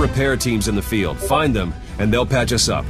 repair teams in the field. Find them, and they'll patch us up.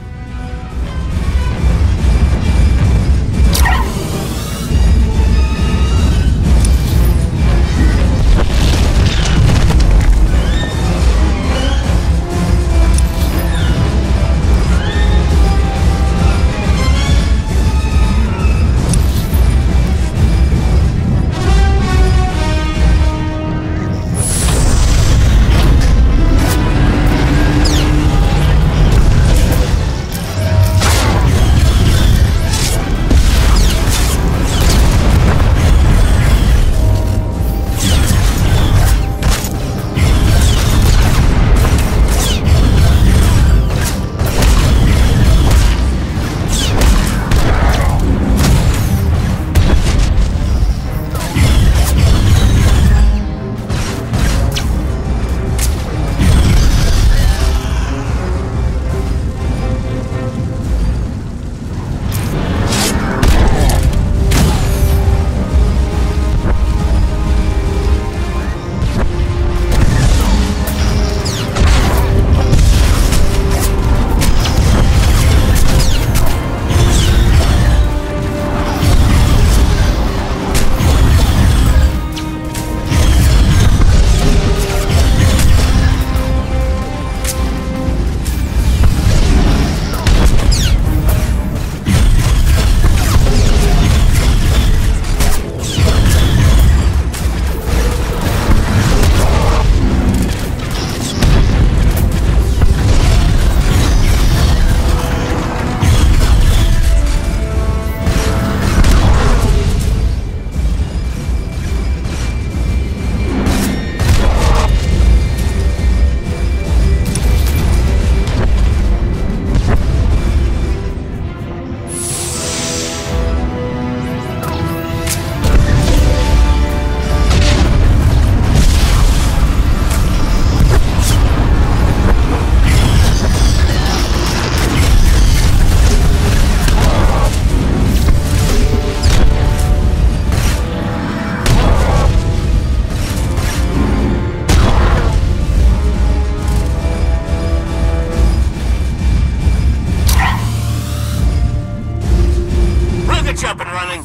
Up and running.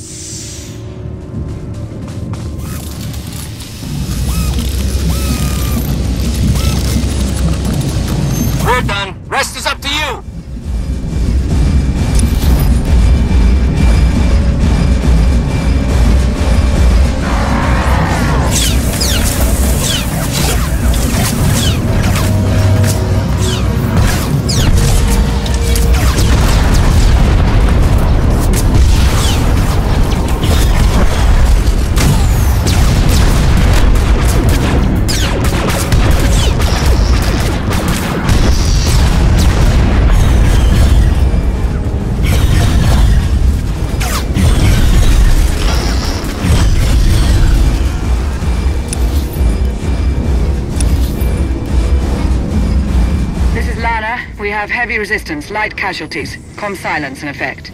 We're done. Rest is up to you. We have heavy resistance, light casualties. Comm silence in effect.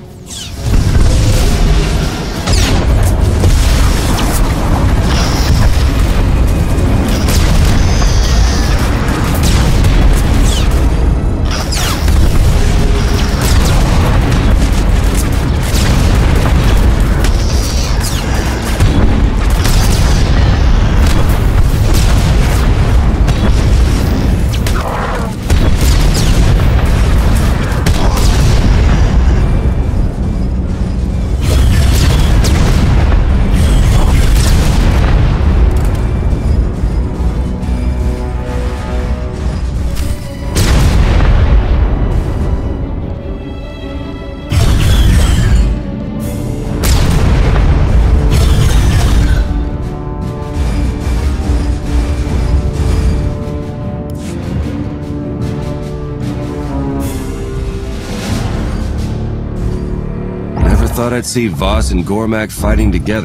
Thought I'd see Voss and Gormak fighting together.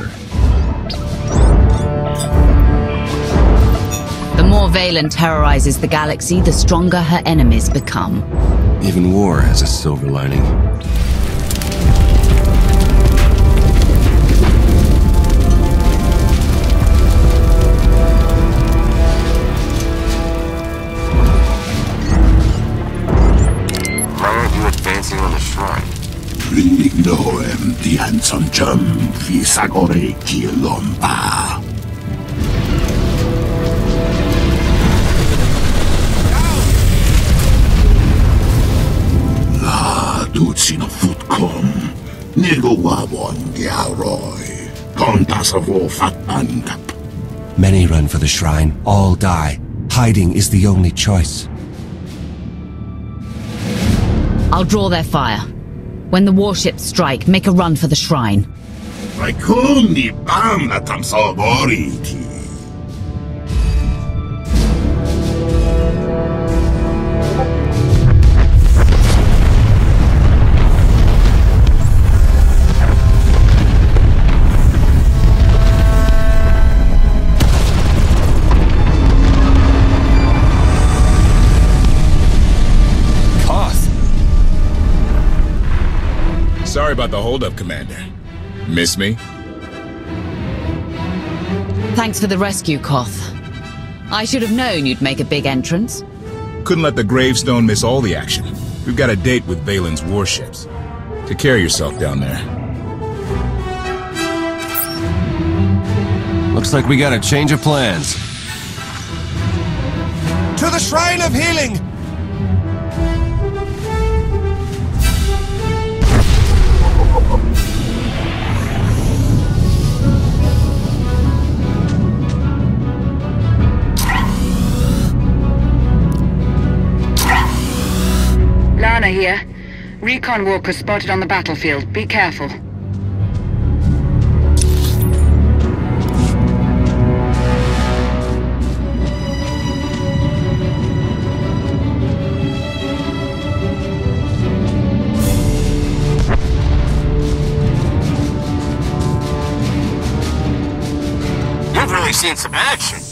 The more Valen terrorizes the galaxy, the stronger her enemies become. Even war has a silver lining. ignorem dian sonjum fi sagore kilomba. La ducino futkom, nego wawon yaroi, kontasavo fatbankap. Many run for the shrine, all die. Hiding is the only choice. I'll draw their fire. When the warships strike, make a run for the shrine. Vaikum ni bam na tamsaboriti. Sorry about the holdup, Commander. Miss me? Thanks for the rescue, Koth. I should have known you'd make a big entrance. Couldn't let the gravestone miss all the action. We've got a date with Valen's warships. Take care of yourself down there. Looks like we got a change of plans. To the Shrine of Healing! Lana here. Recon walkers spotted on the battlefield. Be careful. You've really seen some action.